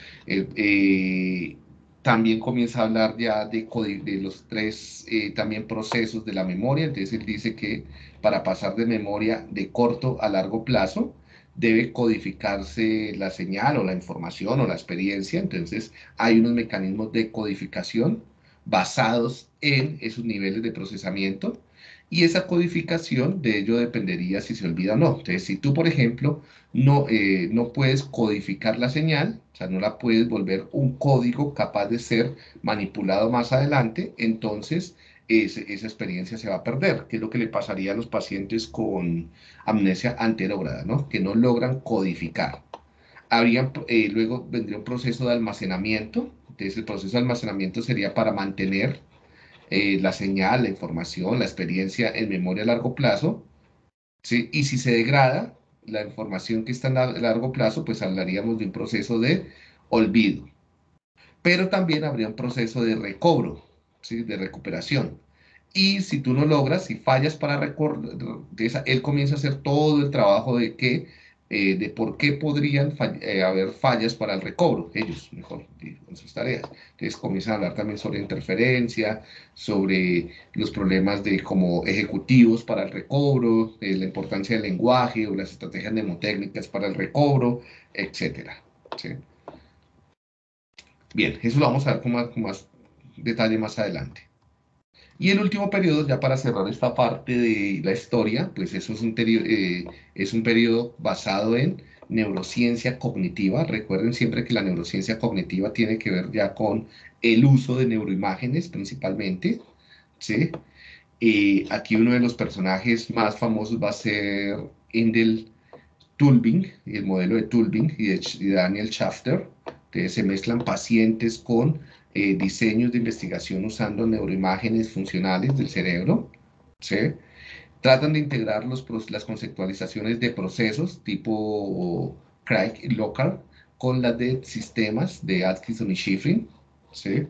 También comienza a hablar ya de los 3 también procesos de la memoria. Entonces él dice que para pasar de memoria de corto a largo plazo debe codificarse la señal o la información o la experiencia. Entonces hay unos mecanismos de codificación basados en esos niveles de procesamiento, y esa codificación de ello dependería si se olvida o no. Entonces, si tú, por ejemplo, no puedes codificar la señal, o sea, no la puedes volver un código capaz de ser manipulado más adelante, entonces esa experiencia se va a perder, que es lo que le pasaría a los pacientes con amnesia anterógrada, ¿no? Que no logran codificar. Luego vendría un proceso de almacenamiento. Entonces el proceso de almacenamiento sería para mantener la señal, la información, la experiencia en memoria a largo plazo, ¿sí? Y si se degrada la información que está a largo plazo, pues hablaríamos de un proceso de olvido. Pero también habría un proceso de recobro, ¿sí? De recuperación. Y si tú no logras, si fallas para recordar, él comienza a hacer todo el trabajo de por qué podrían haber fallas para el recobro, ellos, mejor, con sus tareas. Entonces comienzan a hablar también sobre interferencia, sobre los problemas de como ejecutivos para el recobro, la importancia del lenguaje o las estrategias mnemotécnicas para el recobro, etcétera, ¿sí? Bien, eso lo vamos a ver con más detalle más adelante. Y el último periodo, ya para cerrar esta parte de la historia, pues eso es un periodo basado en neurociencia cognitiva. Recuerden siempre que la neurociencia cognitiva tiene que ver ya con el uso de neuroimágenes principalmente, ¿sí? Aquí uno de los personajes más famosos va a ser Endel Tulbing, el modelo de Tulbing y Daniel Schafter. Entonces se mezclan pacientes con diseños de investigación usando neuroimágenes funcionales del cerebro, ¿sí? Tratan de integrar las conceptualizaciones de procesos tipo Craig y Lockhart con las de sistemas de Atkinson y Shiffrin, ¿sí?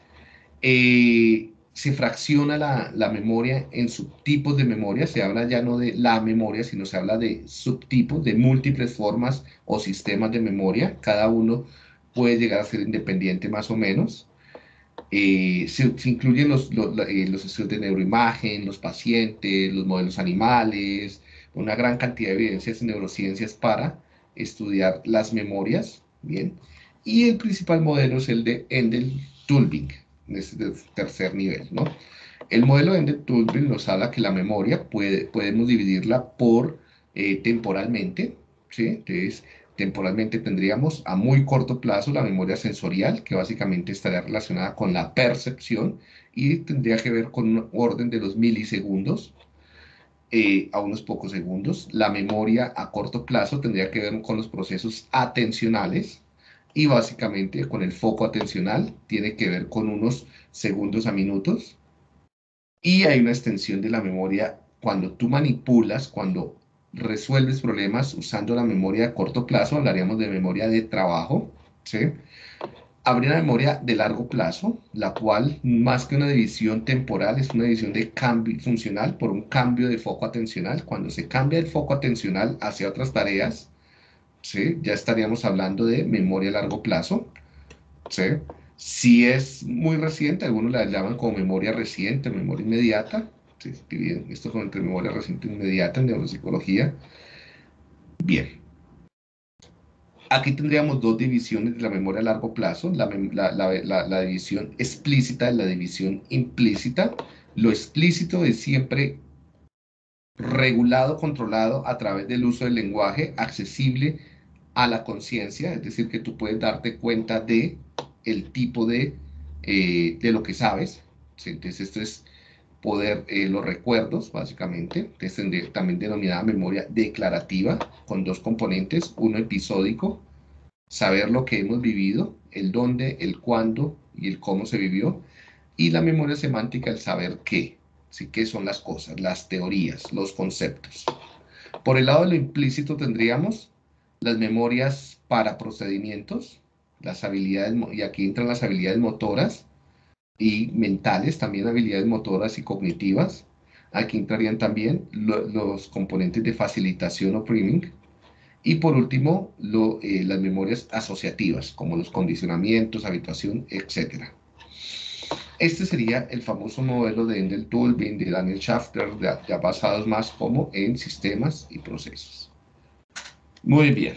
Se fracciona la memoria en subtipos de memoria. Se habla ya no de la memoria, sino se habla de subtipos, de múltiples formas o sistemas de memoria. Cada uno puede llegar a ser independiente más o menos. Se incluyen los estudios de neuroimagen, los pacientes, los modelos animales, una gran cantidad de evidencias en neurociencias para estudiar las memorias. Bien. Y el principal modelo es el de Endel-Tulbing, este tercer nivel, ¿no? El modelo de Endel-Tulbing nos habla que la memoria podemos dividirla por temporalmente, ¿sí? Entonces, temporalmente tendríamos a muy corto plazo la memoria sensorial, que básicamente estaría relacionada con la percepción y tendría que ver con un orden de los milisegundos a unos pocos segundos. La memoria a corto plazo tendría que ver con los procesos atencionales, y básicamente con el foco atencional tiene que ver con unos segundos a minutos. Y hay una extensión de la memoria cuando tú manipulas, cuando resuelves problemas usando la memoria a corto plazo. Hablaríamos de memoria de trabajo, ¿sí? Habría una memoria de largo plazo, la cual, más que una división temporal, es una división de cambio funcional por un cambio de foco atencional. Cuando se cambia el foco atencional hacia otras tareas, ¿sí? Ya estaríamos hablando de memoria a largo plazo, ¿sí? Si es muy reciente, algunos la llaman como memoria reciente, memoria inmediata. ¿Sí? Esto es entre memoria reciente e inmediata en neuropsicología. Bien. Aquí tendríamos dos divisiones de la memoria a largo plazo, la división explícita y la división implícita. Lo explícito es siempre regulado, controlado a través del uso del lenguaje accesible a la conciencia, es decir, que tú puedes darte cuenta de el tipo de lo que sabes. ¿Sí? Entonces esto es poder, los recuerdos, básicamente, también denominada memoria declarativa, con dos componentes, uno episódico saber lo que hemos vivido, el dónde, el cuándo y el cómo se vivió, y la memoria semántica, el saber qué, ¿sí? ¿Qué son las cosas, las teorías, los conceptos? Por el lado de lo implícito tendríamos las memorias para procedimientos, las habilidades, y aquí entran las habilidades motoras y mentales, también habilidades motoras y cognitivas. Aquí entrarían también los componentes de facilitación o priming. Y por último, las memorias asociativas, como los condicionamientos, habituación, etc. Este sería el famoso modelo de Endel-Tulbin, de Daniel Schafter, ya basados más como en sistemas y procesos. Muy bien.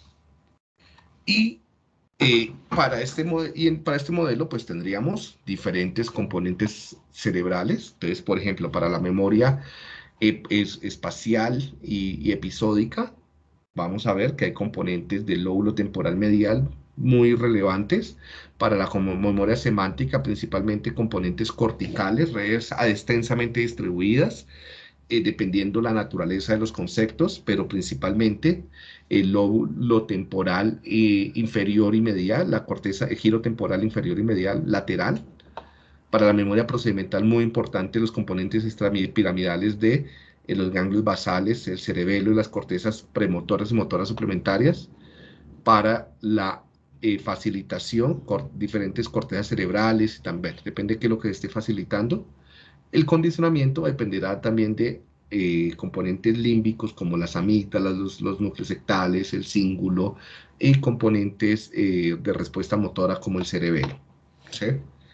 Y para este modelo, pues tendríamos diferentes componentes cerebrales. Entonces, por ejemplo, para la memoria espacial y episódica, vamos a ver que hay componentes del lóbulo temporal medial muy relevantes. Para la memoria semántica, principalmente componentes corticales, redes extensamente distribuidas, dependiendo la naturaleza de los conceptos, pero principalmente el lóbulo temporal inferior y medial, la corteza, el giro temporal inferior y medial lateral. Para la memoria procedimental, muy importante los componentes extrapiramidales de los ganglios basales, el cerebelo y las cortezas premotoras y motoras suplementarias. Para la facilitación, diferentes cortezas cerebrales, también depende de qué es lo que esté facilitando. El condicionamiento dependerá también de componentes límbicos como las amígdalas, los núcleos sectales, el cíngulo, y componentes de respuesta motora como el cerebelo. ¿Sí?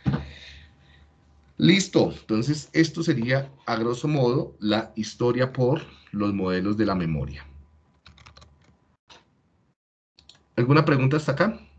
Listo, entonces esto sería a grosso modo la historia por los modelos de la memoria. ¿Alguna pregunta hasta acá?